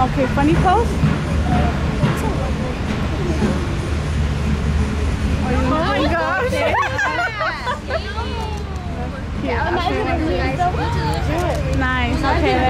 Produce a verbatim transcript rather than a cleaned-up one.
Okay, funny pose? Oh my gosh! Yeah, Nice, okay.